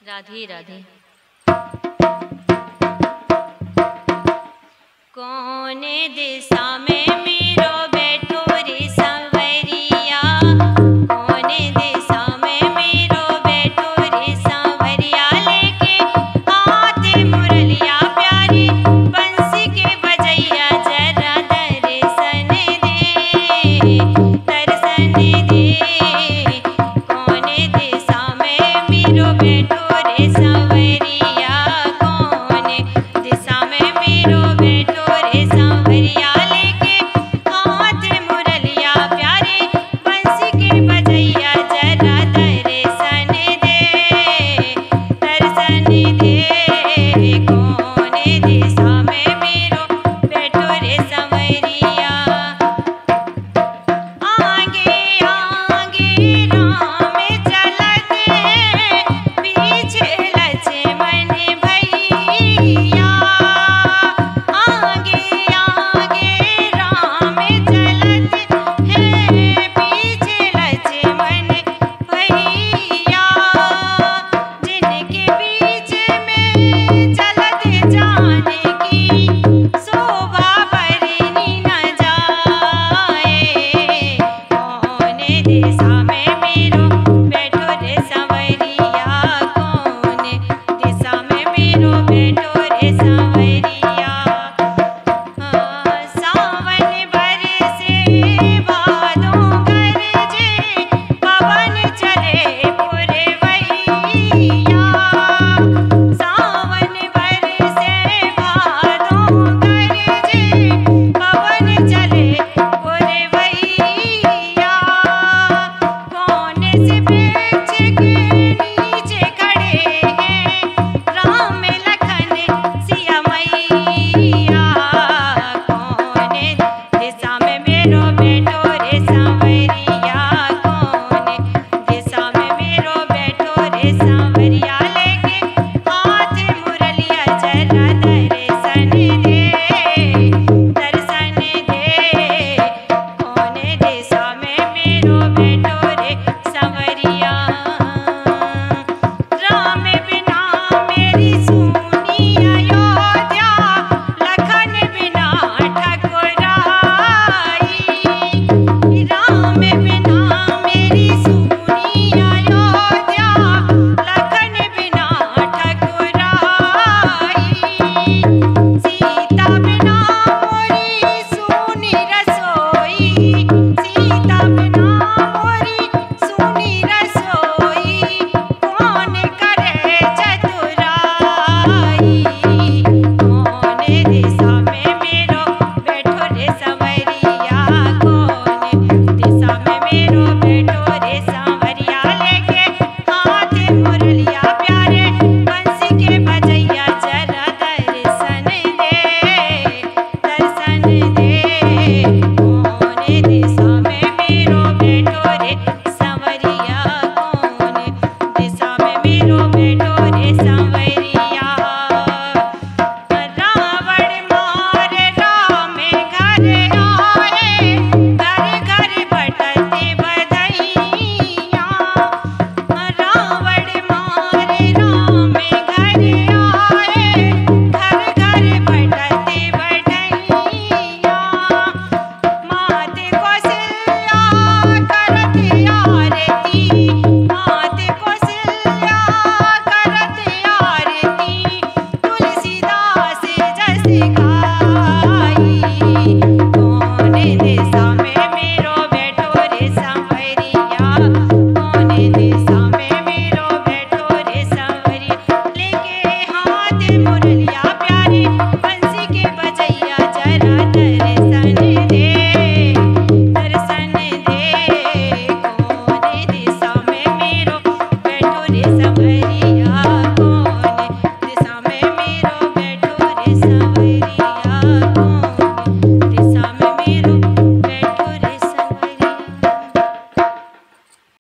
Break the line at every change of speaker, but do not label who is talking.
राधे राधे। कौन दिशा में मेरो बैठो रे सांवरिया, कौन दिशा में मेरो बैठो रे सांवरिया, लेके हाथ मुरलिया प्यारी बंसी के बजैया, जरा दर्शन दे, दर्शन दे। कौन दिशा में मेरो बैठो रे सांवरिया, कौन दिशा में मेरो बैठो रे सांवरिया, लेके हाथ मुरलिया प्यारे बंसी के बजैया, जरा दर्शन दे, दर्शन दे। कौन दिशा में मेरो बैठो रे सांवरिया, आगे आगे राम चलत है, पीछे लक्ष्मण भैया, आगे आगे राम चलत है, पीछे लक्ष्मण भैया, जिनके बीच में चलत जानकी शोभा बरनी न जाए। कौन दिशा में मेरो बैठो रे सांवरिया, कौन दिशा में मेरो बैठो रे सांवरिया। सावन बरसे भादों गरजे, पवन चले पुरवैया, सावन बरसे भादों गरजे, पवन चले पुरवैया। कौन से वृक्ष के नीचे खड़े हैं राम लखन सिया मैया, कौन दिशा में मेरो बैठो रे सांवरिया, कौन दिशा में मेरो बैठो रे सांवरिया, लेके हाथ मुरलिया, जरा दर्शन दे, दर्शन दे। कौन दिशा में मेरो बैठो रे सांवरिया।